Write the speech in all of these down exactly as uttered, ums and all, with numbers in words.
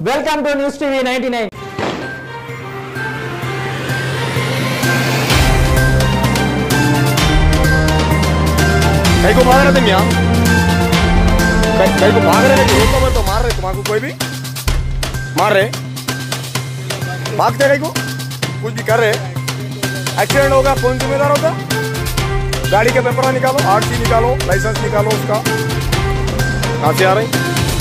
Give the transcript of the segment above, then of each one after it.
Welcome to News T V ninety-nine. कहीं को मार रहे थे मियाँ, कहीं कहीं को भाग रहे थे, रोको मत तो मार रहे तुम्हारे को कोई भी मार रहे, भागते कहीं को कुछ भी कर रहे, एक्सीडेंट होगा कौन जिम्मेदार होगा? गाड़ी के पेपर निकालो, आरसी निकालो, लाइसेंस निकालो उसका, कहाँ से आ रही?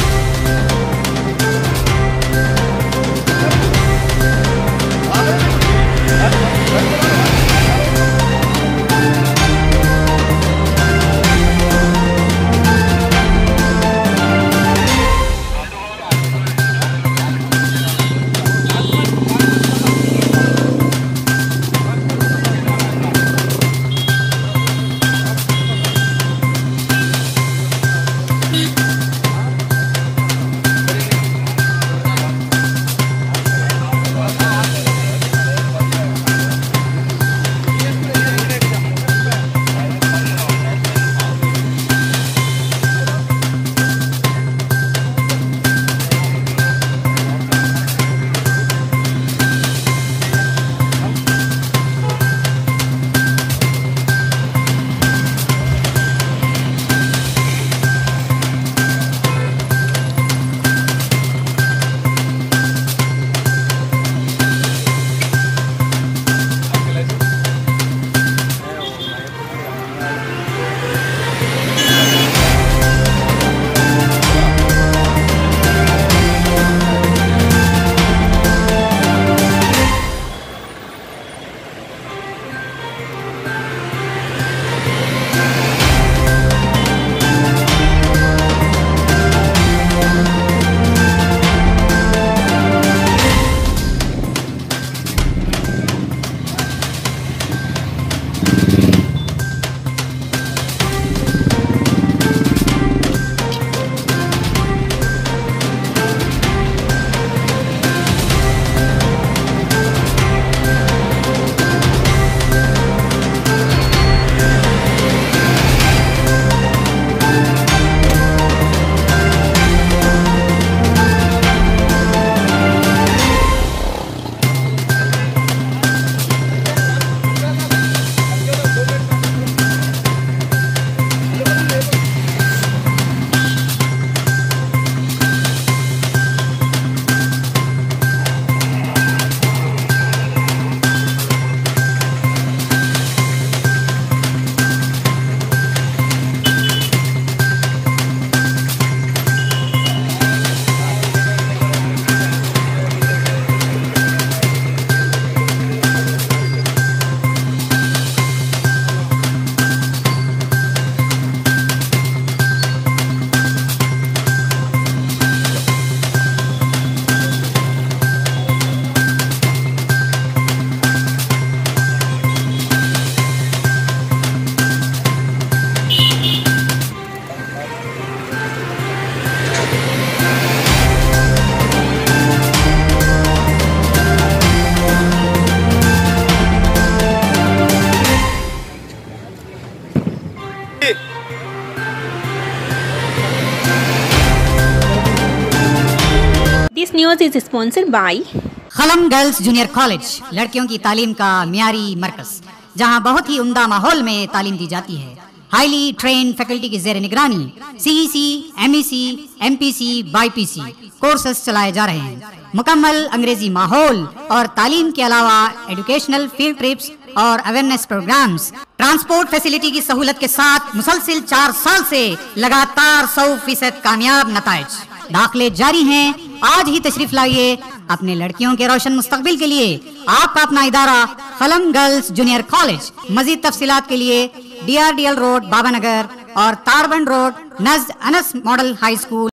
This news is sponsored by Qalam girls junior college, लड़कियों की तालीम का मियारी मरकज, जहां बहुत ही उम्दा माहौल में तालीम दी जाती है। हाईली ट्रेन फैकल्टी की जेर निगरानी CEC, MEC, MPC, BiPC courses चलाए जा रहे हैं। मुकम्मल अंग्रेजी माहौल और तालीम के अलावा एजुकेशनल फील्ड ट्रिप्स और अवेयरनेस प्रोग्राम्स, ट्रांसपोर्ट फैसिलिटी की सहूलत के साथ मुसलसिल चार साल से लगातार सौ फीसद कामयाब नताइज। दाखिले जारी हैं, आज ही तशरीफ लाइए अपने लड़कियों के रोशन मुस्तकबिल के लिए। आपका अपना इदारा खलम गर्ल्स जूनियर कॉलेज। मजीद तफसीलात के लिए D R D L road Babanagar और तारबंद रोड नज़द अनस मॉडल हाई स्कूल।